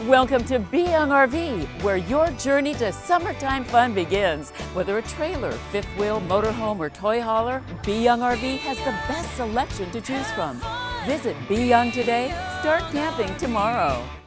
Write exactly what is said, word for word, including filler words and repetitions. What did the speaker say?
Welcome to Be Young R V, where your journey to summertime fun begins. Whether a trailer, fifth wheel, motorhome, or toy hauler, Be Young R V has the best selection to choose from. Visit Be Young today. Start camping tomorrow.